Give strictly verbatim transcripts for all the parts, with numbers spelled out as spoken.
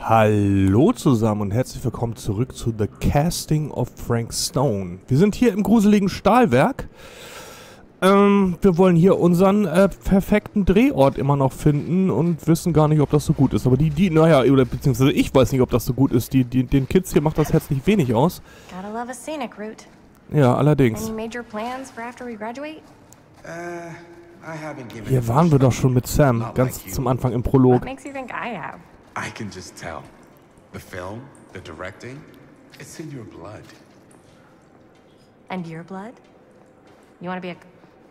Hallo zusammen und herzlich willkommen zurück zu The Casting of Frank Stone. Wir sind hier im gruseligen Stahlwerk. Ähm, wir wollen hier unseren äh, perfekten Drehort immer noch finden und wissen gar nicht, ob das so gut ist. Aber die, die, naja, oder beziehungsweise ich weiß nicht, ob das so gut ist. Die, die, den Kids hier macht das herzlich wenig aus. Gotta love a scenic route. Ja, allerdings. Any major plans for after we graduate? Uh, I haven't given Hier waren wir doch schon mit Sam, ganz zum Anfang im What Prolog. makes you think I have? I can just tell. The film, the directing, it's in your blood. And your blood? You wanna be a...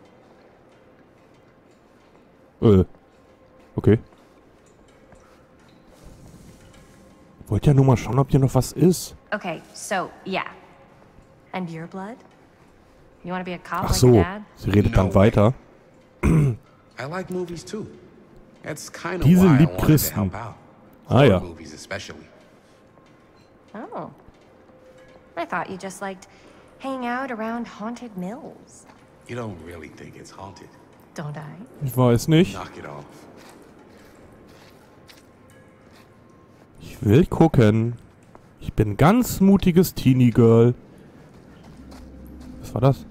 Äh, okay. Wollt ja nur mal schauen, ob hier noch was ist. Okay, so, yeah. And your blood? You wanna be a cop Ach like so, your dad? sie redet dann weiter. I like movies too. That's kind of Diese why I liebt wanted to Christen. help out. Ah ja. Horror movies especially. Oh. I thought you just liked hanging out around haunted mills. You don't really think it's haunted. Don't I? Ich weiß nicht. Knock it off. Ich will gucken. Ich bin ganz mutiges Teenie-Girl. Was war das?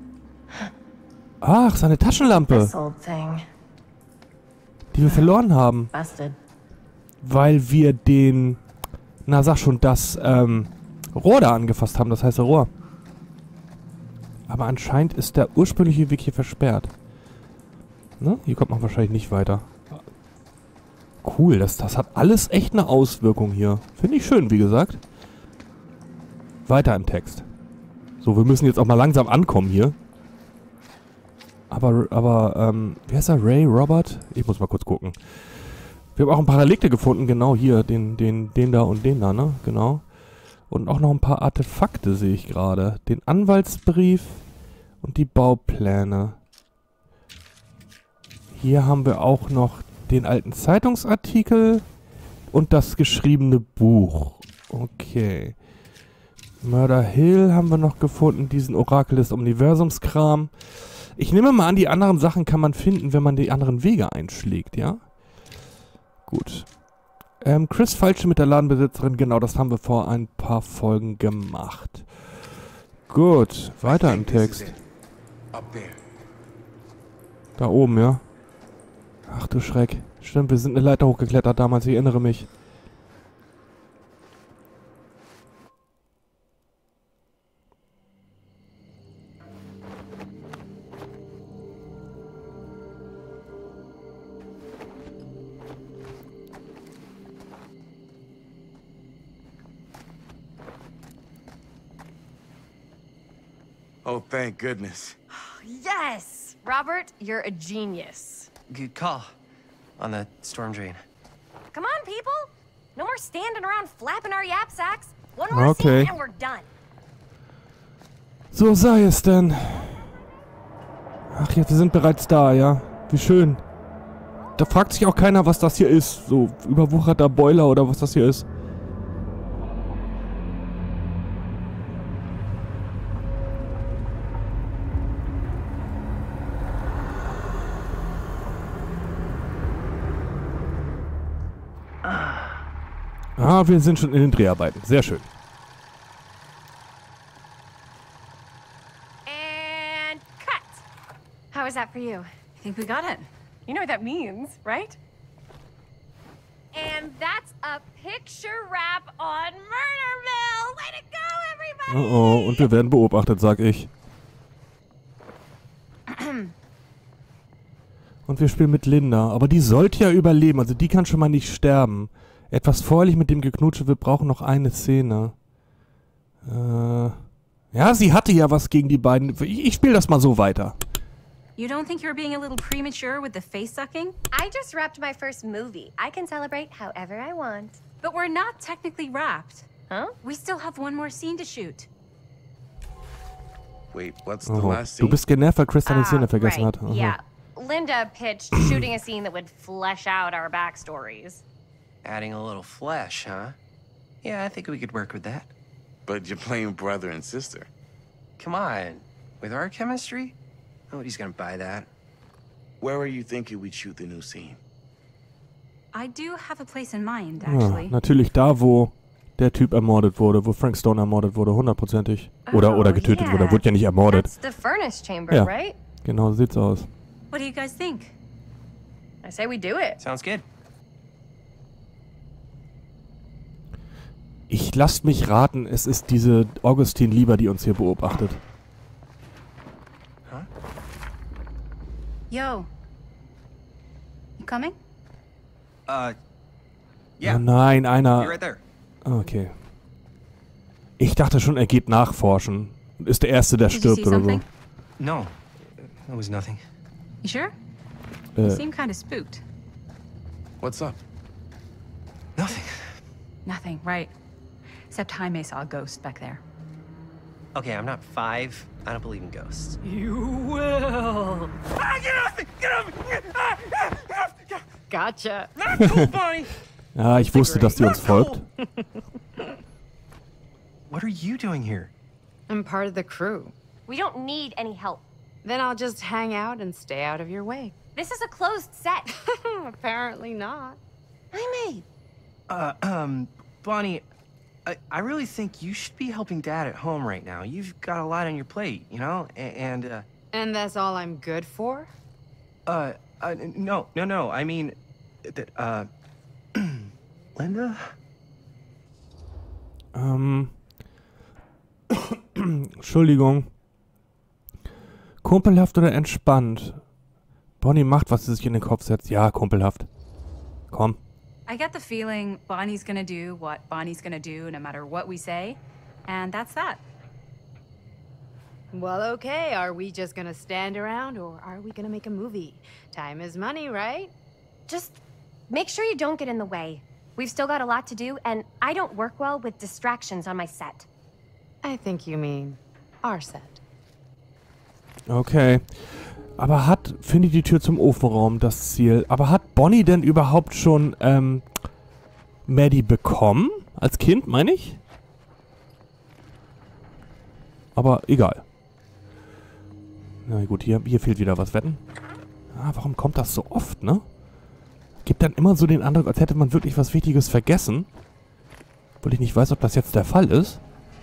Ach, seine Taschenlampe, This old thing. die wir verloren haben. Busted. Weil wir den, na sag schon, das ähm, Rohr da angefasst haben, das heiße Rohr. Aber anscheinend ist der ursprüngliche Weg hier versperrt. Ne? Hier kommt man wahrscheinlich nicht weiter. Cool, das, das hat alles echt eine Auswirkung hier. Finde ich schön, wie gesagt. Weiter im Text. So, wir müssen jetzt auch mal langsam ankommen hier. Aber, aber, ähm, wer ist er? Ray, Robert? Ich muss mal kurz gucken. Wir haben auch ein paar Relikte gefunden, genau hier. Den, den, den da und den da, ne? Genau. Und auch noch ein paar Artefakte sehe ich gerade. Den Anwaltsbrief und die Baupläne. Hier haben wir auch noch den alten Zeitungsartikel und das geschriebene Buch. Okay. Murder Hill haben wir noch gefunden, diesen Orakel des Universumskram. Ich nehme mal an, die anderen Sachen kann man finden, wenn man die anderen Wege einschlägt, ja? Gut. Ähm, Chris Falsche mit der Ladenbesitzerin, genau, das haben wir vor ein paar Folgen gemacht. Gut, weiter im Text. Up there. Da oben, ja? Ach du Schreck. Stimmt, wir sind eine Leiter hochgeklettert damals, ich erinnere mich. Oh, thank goodness. Yes! Robert, you're a genius. Good call on the storm drain. Come on, people! No more standing around flapping our yap sacks. One more Okay. scene and we're done. So sei es denn. Ach ja, wir sind bereits da, ja? Wie schön. Da fragt sich auch keiner, was das hier ist. So überwucherter Boiler oder was das hier ist. Ah, wir sind schon in den Dreharbeiten. Sehr schön. And cut! How was that for you? I think we got it. You know what that means, right? And that's a picture wrap on Murder Mill! Way to go, everybody! Oh oh, und wir werden beobachtet, sag ich. Und wir spielen mit Linda. Aber die sollte ja überleben, also die kann schon mal nicht sterben. Etwas vorlich mit dem Geknutsche, wir brauchen noch eine Szene. Äh, ja, sie hatte ja was gegen die beiden. Ich, ich spiele das mal so weiter. You don't think you're being a little premature with the face sucking? I just wrapped my first movie. I can celebrate however I want. But we're not technically wrapped. Huh? We still have one more scene to shoot. Wait, what's the Oh, last du scene? bist genervt, weil Chris deine Ah, Szene vergessen right, hat. Aha. yeah. Linda pitched shooting a scene that would flesh out our backstories. Adding a little flesh, huh? Yeah, I think we could work with that. But you're playing brother and sister. Come on. With our chemistry? Nobody's gonna buy that. Where are you thinking we'd shoot the new scene? I do have a place in mind, Ja, actually. natürlich da, wo der Typ ermordet wurde, wo Frank Stone ermordet wurde, hundertprozentig. Oder, oder getötet yeah. wurde, er wurde ja nicht ermordet. That's the furnace chamber, Ja. right? Genau, so sieht's aus. What do you guys think? I say we do it. Sounds good. Ich lasst mich raten, es ist diese Augustine Lieber, die uns hier beobachtet. Huh? Yo. You coming? Uh, Oh yeah. nein, Be einer... right there. Okay. Ich dachte schon, er geht nachforschen. Und ist der Erste, der Did you stirbt see oder so. something? No, it was nothing. You sure? You Äh, seem kind of spooked. What's up? Nothing. Nothing, right. Except Jaime saw a ghost back there. Okay, I'm not five. I don't believe in ghosts. You will. Ah, get off me! Get off me! Ah, ah, ah, Gotcha. not cool, Bonnie! ja, ich wusste, dass die uns folgt. What are you doing here? I'm part of the crew. We don't need any help. Then I'll just hang out and stay out of your way. This is a closed set. Apparently not. Jaime. Uh, um, Bonnie, I, I really think you should be helping Dad at home right now. You've got a lot on your plate, you know? A and, uh, And that's all I'm good for? uh, uh, no, no, no. I mean, th- uh, Linda? Ähm... Entschuldigung. Kumpelhaft oder entspannt? Bonnie macht, was sie sich in den Kopf setzt. Ja, kumpelhaft. Komm. I get the feeling Bonnie's gonna do what Bonnie's gonna do no matter what we say. And that's that. Well, okay. Are we just gonna stand around or are we gonna make a movie? Time is money, right? Just make sure you don't get in the way. We've still got a lot to do, and I don't work well with distractions on my set. I think you mean our set. Okay. Aber hat, finde ich die Tür zum Ofenraum das Ziel, aber hat Bonnie denn überhaupt schon, ähm, Maddie bekommen? Als Kind, meine ich? Aber egal. Na gut, hier, hier fehlt wieder was. Wetten? Ah, warum kommt das so oft, ne? Gibt dann immer so den Eindruck, als hätte man wirklich was Wichtiges vergessen. Obwohl ich nicht weiß, ob das jetzt der Fall ist.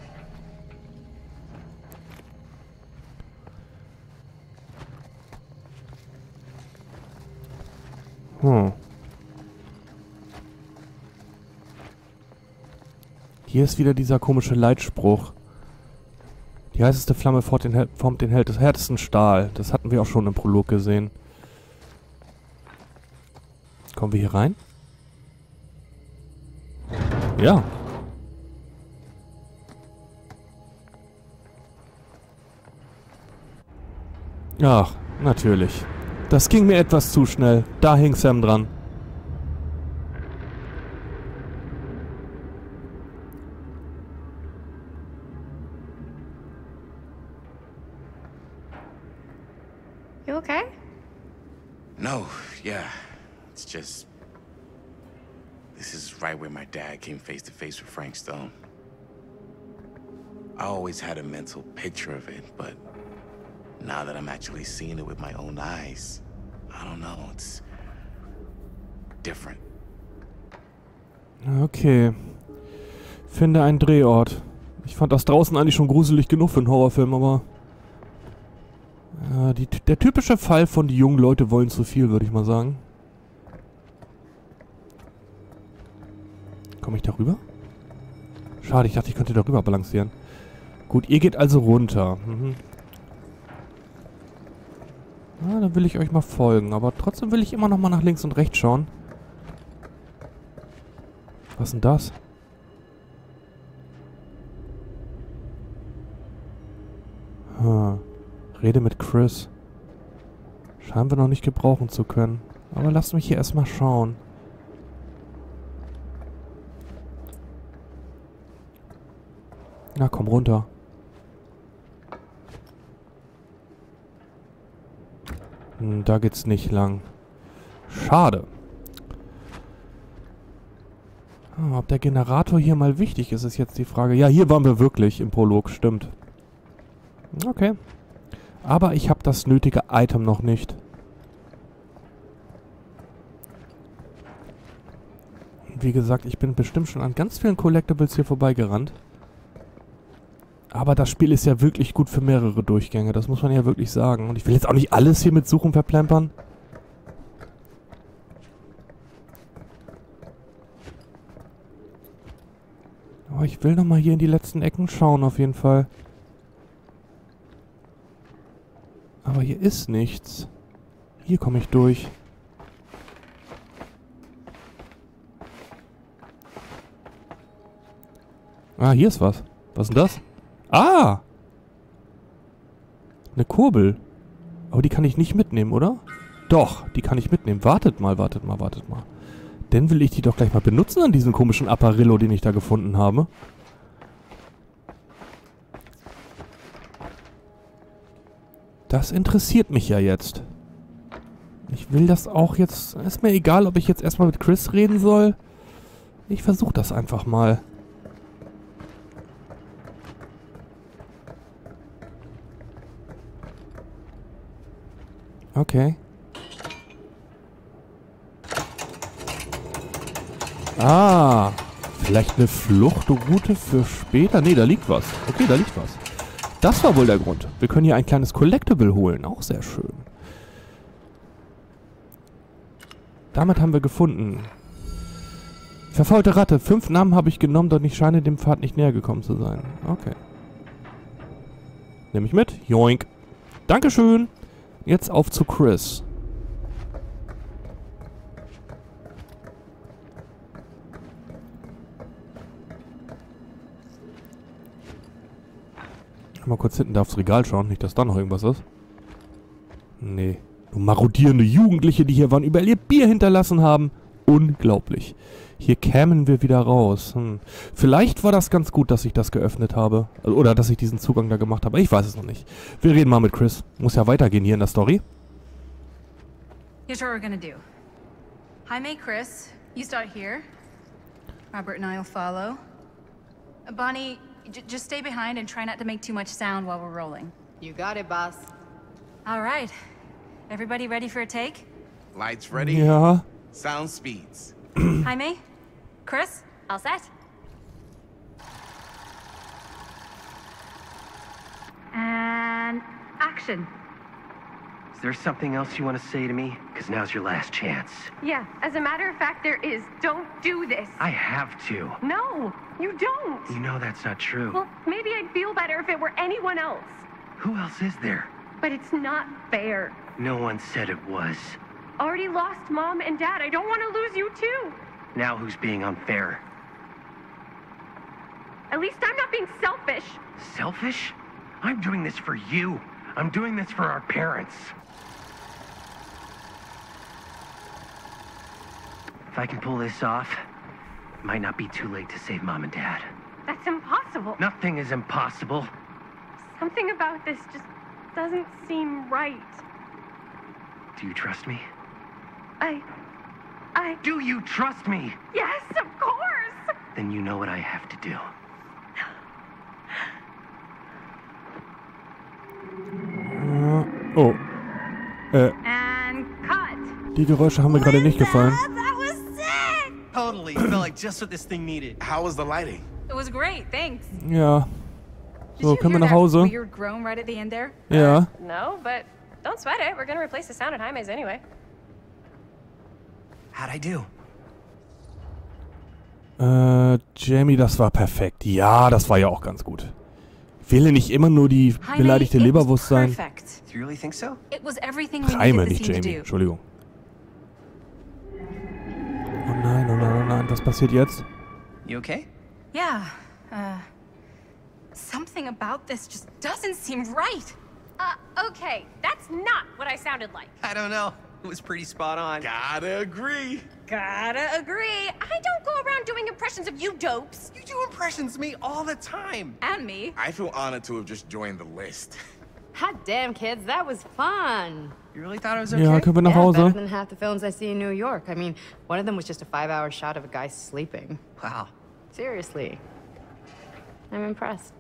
Hm. Hier ist wieder dieser komische Leitspruch. Die heißeste Flamme formt den, Hel formt den Held härtesten Stahl. Das hatten wir auch schon im Prolog gesehen. Kommen wir hier rein? Ja. Ach, natürlich. Das ging mir etwas zu schnell. Da hing Sam dran. You okay? No, yeah. It's just... This is right where my dad came face to face with Frank Stone. I always had a mental picture of it, but now that I'm actually seeing it with my own eyes, I don't know, it's different. Okay. Finde einen Drehort. Ich fand das draußen eigentlich schon gruselig genug für einen Horrorfilm, aber... Ja, die, der typische Fall von die jungen Leute wollen zu viel, würde ich mal sagen. Komme ich da rüber? Schade, ich dachte, ich könnte da rüber balancieren. Gut, ihr geht also runter. Mhm. Na, dann will ich euch mal folgen. Aber trotzdem will ich immer noch mal nach links und rechts schauen. Was ist denn das? Hm. Rede mit Chris. Scheinen wir noch nicht gebrauchen zu können. Aber lasst mich hier erstmal schauen. Na, komm runter. Hm, da geht's nicht lang. Schade. Ah, ob der Generator hier mal wichtig ist, ist jetzt die Frage. Ja, hier waren wir wirklich im Prolog, stimmt. Okay. Aber ich habe das nötige Item noch nicht. Wie gesagt, ich bin bestimmt schon an ganz vielen Collectibles hier vorbeigerannt. Aber das Spiel ist ja wirklich gut für mehrere Durchgänge. Das muss man ja wirklich sagen. Und ich will jetzt auch nicht alles hier mit Suchen verplempern. Aber ich will nochmal hier in die letzten Ecken schauen, auf jeden Fall. Aber hier ist nichts. Hier komme ich durch. Ah, hier ist was. Was ist denn das? Ah! Eine Kurbel. Aber die kann ich nicht mitnehmen, oder? Doch, die kann ich mitnehmen. Wartet mal, wartet mal, wartet mal. Dann will ich die doch gleich mal benutzen an diesem komischen Apparillo, den ich da gefunden habe. Das interessiert mich ja jetzt. Ich will das auch jetzt... Ist mir egal, ob ich jetzt erstmal mit Chris reden soll. Ich versuche das einfach mal. Okay. Ah, vielleicht eine Fluchtroute für später? Nee, da liegt was. Okay, da liegt was. Das war wohl der Grund. Wir können hier ein kleines Collectible holen. Auch sehr schön. Damit haben wir gefunden. Verfaulte Ratte. Fünf Namen habe ich genommen, doch ich scheine dem Pfad nicht näher gekommen zu sein. Okay. Nehme ich mit. Joink. Dankeschön. Jetzt auf zu Chris. Mal kurz hinten da aufs Regal schauen, nicht, dass da noch irgendwas ist. Nee. Nur marodierende Jugendliche, die hier waren, überall ihr Bier hinterlassen haben. Unglaublich. Hier kämen wir wieder raus. Hm. Vielleicht war das ganz gut, dass ich das geöffnet habe. Oder dass ich diesen Zugang da gemacht habe. Ich weiß es noch nicht. Wir reden mal mit Chris. Muss ja weitergehen hier in der Story. Here's what we're gonna do. Jaime, Chris, you start here. Robert and I'll follow. Uh, Bonnie, j just stay behind and try not to make too much sound while we're rolling. You got it, boss. All right. Everybody ready for a take? Lights ready? Ja. Sound speeds. Jaime? Chris? All set? And action. Is there something else you want to say to me? Because now's your last chance. Yeah, as a matter of fact, there is. Don't do this. I have to. No, you don't. You know that's not true. Well, maybe I'd feel better if it were anyone else. Who else is there? But it's not fair. No one said it was. Already lost Mom and Dad. I don't want to lose you too. Now who's being unfair? At least I'm not being selfish. Selfish? I'm doing this for you. I'm doing this for our parents. If I can pull this off, it might not be too late to save Mom and Dad. That's impossible. Nothing is impossible. Something about this just doesn't seem right. Do you trust me? I... I... Do you trust me? Yes, of course! Then you know what I have to do. Äh, oh. Äh, And cut. die Geräusche haben mir gerade nicht gefallen. That was sick! Totally. Felt like just what this thing needed. How was the lighting? It was great, thanks. Ja. Did So, you können wir hear nach that Hause? weird groan right at the end there? Ja. No, but don't sweat it. We're gonna replace the sound at Jaime's anyway. How'd I do? Äh, Jamie, das war perfekt. Ja, das war ja auch ganz gut. Wähle nicht immer nur die Jaime, beleidigte it was Leberwurst sein. perfect. Do you really think so? It was everything we Reime, needed nicht the scene Jamie. to do. Entschuldigung. Oh nein, oh nein, oh nein. Was passiert jetzt? You okay? Yeah. Uh, something about this just doesn't seem right. Uh, okay. That's not what I sounded like. I don't know. It was pretty spot on. Gotta agree. Gotta agree. I don't go around doing impressions of you dopes. You do impressions of me all the time. And me. I feel honored to have just joined the list. Hot damn, kids, that was fun. You really thought I was okay? Ja, können wir nach Yeah, Hause? better than half the films I see in New York. I mean, one of them was just a five-hour shot of a guy sleeping. Wow. Seriously. I'm impressed.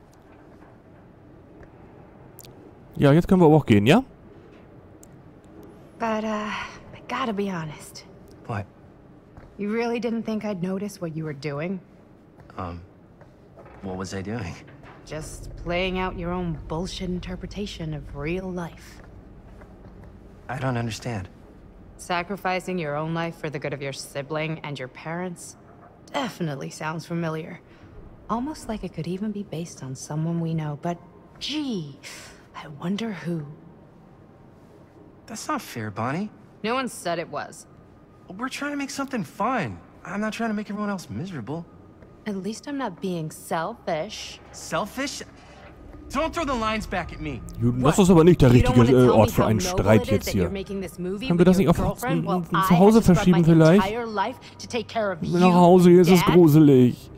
Ja, jetzt können wir aber auch gehen, ja? But, uh, I gotta be honest. What? You really didn't think I'd notice what you were doing? Um, what was I doing? Just playing out your own bullshit interpretation of real life. I don't understand. Sacrificing your own life for the good of your sibling and your parents definitely sounds familiar. Almost like it could even be based on someone we know, but gee, I wonder who. That's not fair, Bonnie. No one said it was. We're trying to make something fun. I'm not trying to make everyone else miserable. At least I'm not being selfish. Selfish? Don't throw the lines back at me. Das ist aber nicht der richtige äh, Ort für einen Streit jetzt hier. Können wir das nicht auf m, m, zu Hause verschieben vielleicht? Nach Hause, hier ist es gruselig.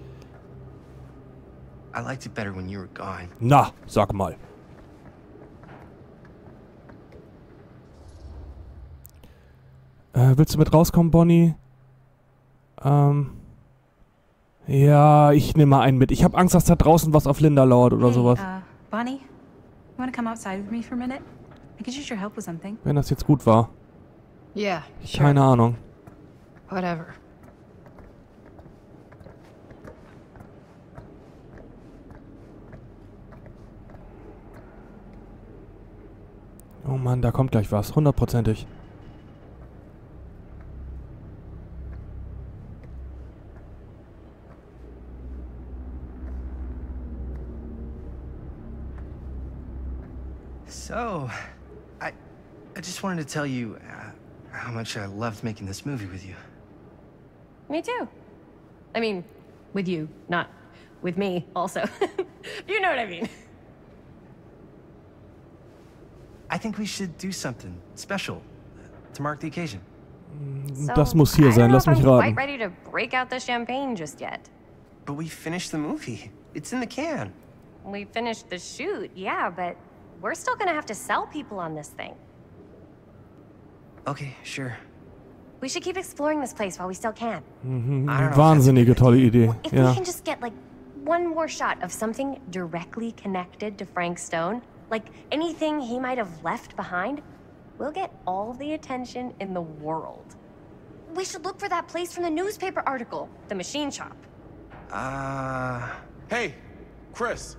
I liked it better when you were gone. Na, sag mal. Äh, willst du mit rauskommen, Bonnie? Ähm... Ja, ich nehme mal einen mit. Ich habe Angst, dass da draußen was auf Linda lauert oder hey, sowas. Uh, Bonnie, you wanna come outside with me for a minute? I could use your help with something. Wenn das jetzt gut war. Yeah, sure. Keine Ahnung. Whatever. Oh Mann, da kommt gleich was. Hundertprozentig. So, I, I just wanted to tell you uh, how much I loved making this movie with you. Me too. I mean, with you, not with me, also. You know what I mean. I think we should do something special to mark the occasion. So, Das muss hier sein, lass mich I don't know if I'm raten. quite ready to break out the champagne just yet. But we finished the movie. It's in the can. We finished the shoot, yeah, but we're still gonna have to sell people on this thing. Okay, sure. We should keep exploring this place while we still can. Mhm, I don't know if wahnsinnige tolle Idee. If Ja. we can just get, like, one more shot of something directly connected to Frank Stone, like anything he might have left behind, we'll get all the attention in the world. We should look for that place from the newspaper article, the machine shop. Uh... Hey, Chris.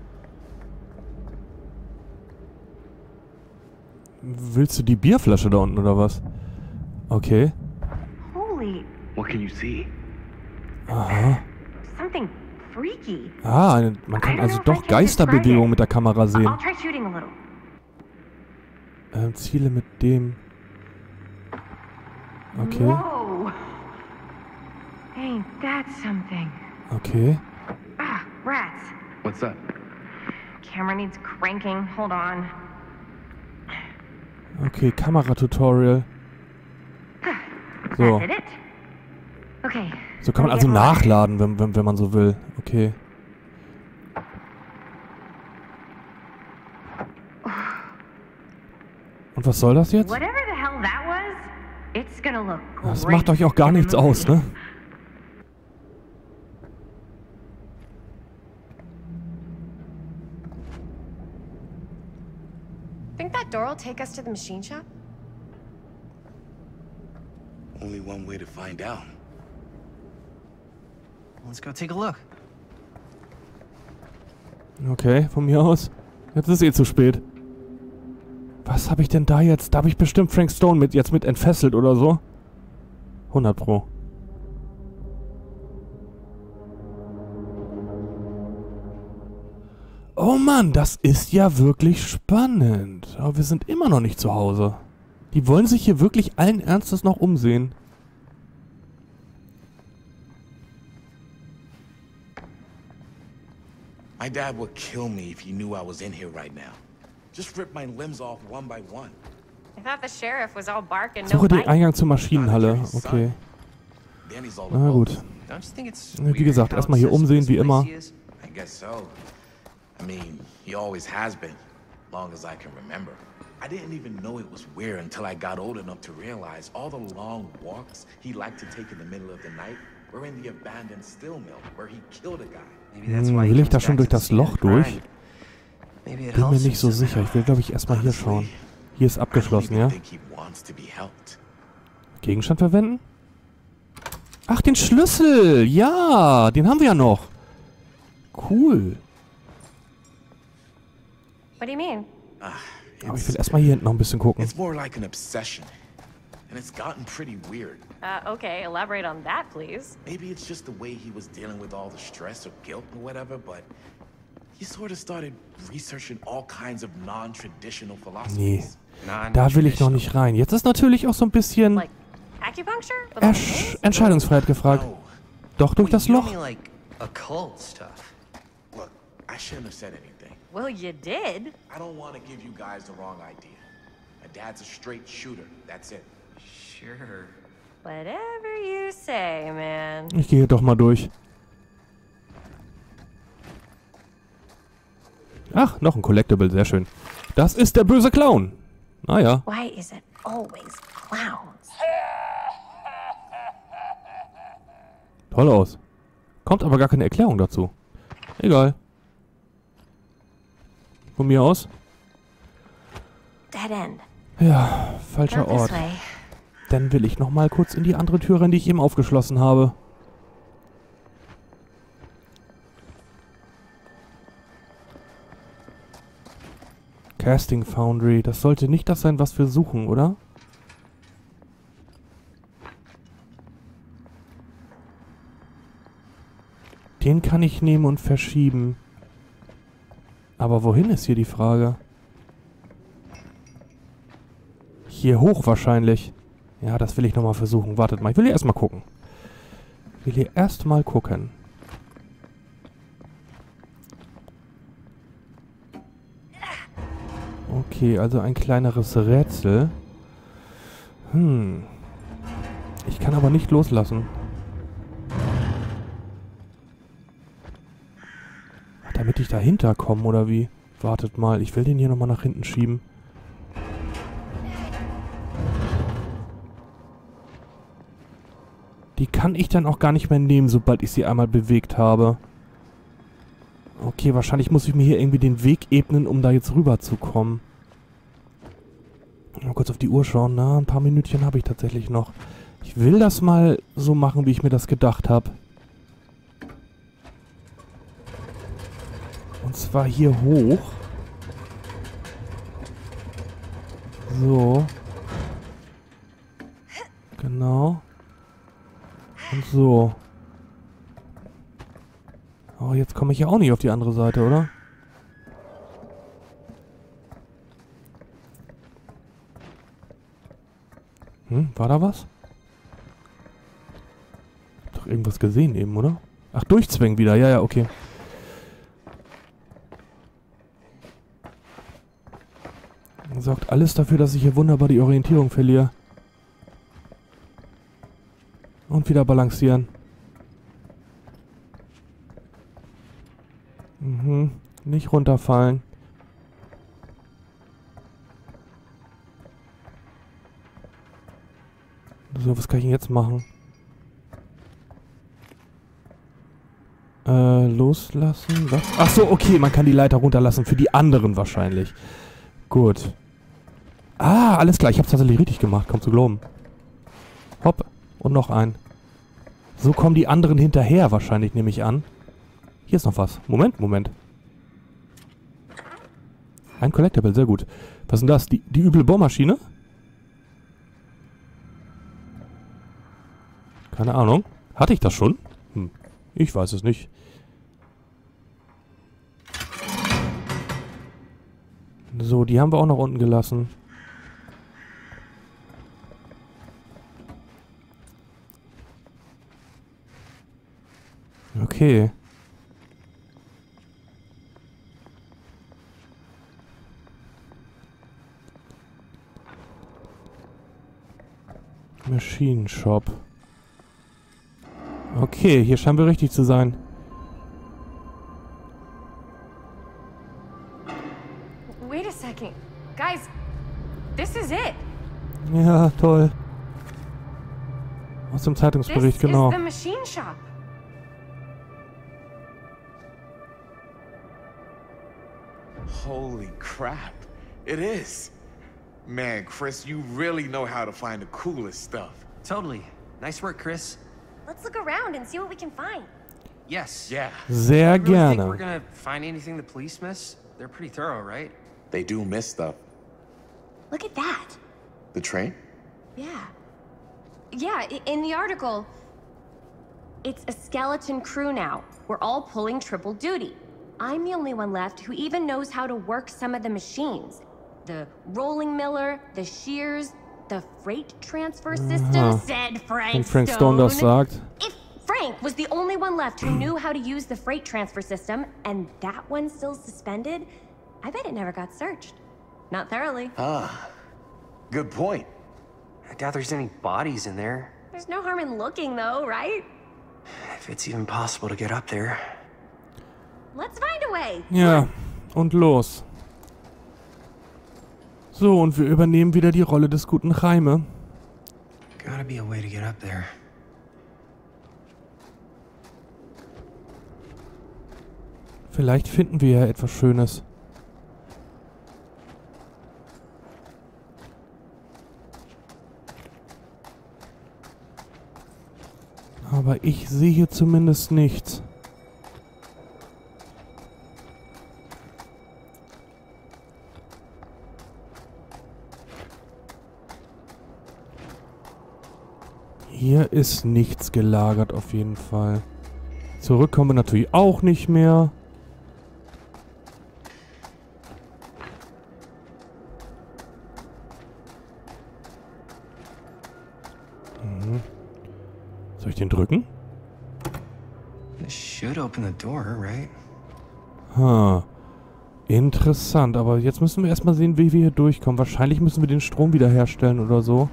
Willst du die Bierflasche da unten oder was? Okay. Holy, What can you see? Aha. something freaky. Ah, eine, man kann also doch Geisterbewegungen mit der Kamera sehen. I'll try shooting a little. Ähm, Ziele mit dem... Okay. Whoa. Ain't that something? Okay. Ah, rats. What's up? Camera needs cranking. Hold on. Okay, Kameratutorial. So. That's it? Okay. So kann man also nachladen, wenn, wenn, wenn man so will. Okay. Und was soll das jetzt? Whatever the hell that was, it's gonna look Das great macht euch auch gar in the nichts movie. aus, ne? Think that door will take us to the machine shop? Only one way to find out. Let's go take a look. Okay, von mir aus. Jetzt ist eh zu spät. Was habe ich denn da jetzt? Da habe ich bestimmt Frank Stone mit jetzt mit entfesselt oder so. hundert Pro. Oh Mann, das ist ja wirklich spannend. Aber wir sind immer noch nicht zu Hause. Die wollen sich hier wirklich allen Ernstes noch umsehen. My dad would kill me if he knew I was in here right now. Just rip my limbs off one by one. I thought the sheriff was all bark and no Suche den bite. Eingang zur Maschinenhalle. Okay. Danny's all Na gut. Don't you think it's Wie weird gesagt, how erstmal hier obsessed umsehen, with wie this immer. place he is? I guess so. I mean, he always has been, long as I can remember. I didn't even know it was weird until I got old enough to realize all the long walks he liked to take in the middle of the night were in the abandoned steel mill where he killed a guy. Maybe that's Hm, why he will ich comes da schon back durch to das the scene of Loch the crime. durch? Maybe it Bin mir helps nicht so him sicher. Ich will, glaube ich, erstmal hier schauen. Hier ist abgeschlossen, I ja? don't even think he wants to be helped. Gegenstand verwenden? Ach, den Schlüssel! Ja, den haben wir ja noch. Cool. What do you mean? Ah, Aber ich it's, will erstmal hier hinten noch ein bisschen gucken. it's more like an obsession. And it's gotten pretty weird. Uh, okay, elaborate on that, please. Maybe it's just the way he was dealing with all the stress or guilt or whatever, but he sort of started researching all kinds of non-traditional Nee, philosophies. da will ich noch nicht rein. Jetzt ist natürlich auch so ein bisschen Like acupuncture? With all the Ersch pills? Entscheidungsfreiheit gefragt. No, Doch durch das You Loch. mean like occult stuff? look, I shouldn't have said anything. Well, you did. I don't want to give you guys the wrong idea. My dad's a straight shooter, that's it. Sure. Whatever you say, man. Ich gehe doch mal durch. Ach, noch ein Collectible, sehr schön. Das ist der böse Clown. Naja. Why is it always clowns? Toll aus. Kommt aber gar keine Erklärung dazu. Egal. Von mir aus. Dead end. Ja, falscher Not this Ort. way. Dann will ich noch mal kurz in die andere Tür rein, die ich eben aufgeschlossen habe. Casting Foundry. Das sollte nicht das sein, was wir suchen, oder? Den kann ich nehmen und verschieben. Aber wohin ist hier die Frage? Hier hoch wahrscheinlich. Ja, das will ich nochmal versuchen. Wartet mal, ich will hier erstmal gucken. Ich will hier erstmal gucken. Okay, also ein kleineres Rätsel. Hm. Ich kann aber nicht loslassen. Ach, damit ich dahinter komme, oder wie? Wartet mal, ich will den hier nochmal nach hinten schieben. Die kann ich dann auch gar nicht mehr nehmen, sobald ich sie einmal bewegt habe. Okay, wahrscheinlich muss ich mir hier irgendwie den Weg ebnen, um da jetzt rüber zu kommen. Mal kurz auf die Uhr schauen. Na, ein paar Minütchen habe ich tatsächlich noch. Ich will das mal so machen, wie ich mir das gedacht habe. Und zwar hier hoch. So. Genau. Und so. Oh, jetzt komme ich ja auch nicht auf die andere Seite, oder? Hm, war da was? Hab doch irgendwas gesehen eben, oder? Ach, durchzwängen wieder. Ja, ja, okay. Sorgt alles dafür, dass ich hier wunderbar die Orientierung verliere. Und wieder balancieren. Mhm. Nicht runterfallen. So, was kann ich denn jetzt machen? Äh, loslassen? Was? Ach so, okay, man kann die Leiter runterlassen. Für die anderen wahrscheinlich. Gut. Ah, alles klar. Ich hab's tatsächlich richtig gemacht. Kaum zu glauben. Hopp. Und noch ein. So kommen die anderen hinterher wahrscheinlich, nehme ich an. Hier ist noch was. Moment, Moment. Ein Collectible, sehr gut. Was ist denn das? Die, die üble Bohrmaschine? Keine Ahnung. Hatte ich das schon? Hm. Ich weiß es nicht. So, die haben wir auch noch unten gelassen. Okay. Machine Shop. Okay, hier scheinen wir richtig zu sein. Wait a second. Guys, this is it. Ja, toll. Aus dem This Zeitungsbericht, genau. is the machine shop. Holy crap. It is. Man, Chris, you really know how to find the coolest stuff. Totally. Nice work, Chris. Let's look around and see what we can find. Yes. Yeah, Sehr You really think gerne. we're gonna find anything the police miss? They're pretty thorough, right? they do miss stuff. Look at that. The train? Yeah. Yeah, i- in the article, it's a skeleton crew now. We're all pulling triple duty. I'm the only one left who even knows how to work some of the machines. The rolling miller, the shears, the freight transfer system, said Frank Wenn Frank Stone das sagt. If Frank was the only one left who knew how to use the freight transfer system, and that one's still suspended, I bet it never got searched. Not thoroughly. Ah, good point. I doubt there's any bodies in there. There's no harm in looking, though, right? If it's even possible to get up there. Let's find a way. Ja, und los. So, und wir übernehmen wieder die Rolle des guten Jaime. Gotta be a way to get up there. Vielleicht finden wir ja etwas Schönes. Aber ich sehe hier zumindest nichts. Hier ist nichts gelagert auf jeden Fall. Zurück kommen wir natürlich auch nicht mehr. Mhm. Soll ich den drücken? This should open the door, right? Ha. Interessant, aber jetzt müssen wir erstmal sehen, wie wir hier durchkommen. Wahrscheinlich müssen wir den Strom wiederherstellen oder so.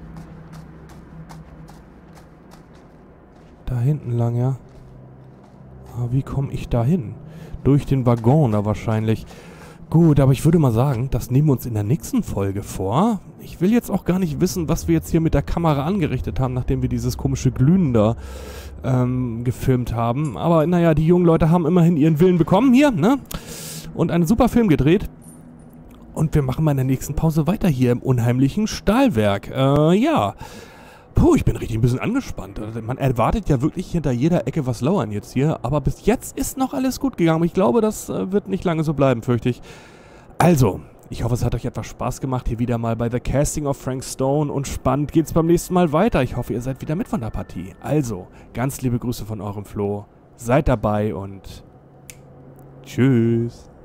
Da hinten lang, ja. Aber wie komme ich da hin? Durch den Waggon da wahrscheinlich. Gut, aber ich würde mal sagen, das nehmen wir uns in der nächsten Folge vor. Ich will jetzt auch gar nicht wissen, was wir jetzt hier mit der Kamera angerichtet haben, nachdem wir dieses komische Glühen da ähm, gefilmt haben. Aber naja, die jungen Leute haben immerhin ihren Willen bekommen hier, ne? Und einen super Film gedreht. Und wir machen mal in der nächsten Pause weiter hier im unheimlichen Stahlwerk. Äh, ja. Puh, ich bin richtig ein bisschen angespannt. Man erwartet ja wirklich hinter jeder Ecke was lauern jetzt hier. Aber bis jetzt ist noch alles gut gegangen. Ich glaube, das äh, wird nicht lange so bleiben, fürchte ich. Also, ich hoffe, es hat euch etwas Spaß gemacht hier wieder mal bei The Casting of Frank Stone. Und spannend geht's beim nächsten Mal weiter. Ich hoffe, ihr seid wieder mit von der Partie. Also, ganz liebe Grüße von eurem Flo. Seid dabei und tschüss.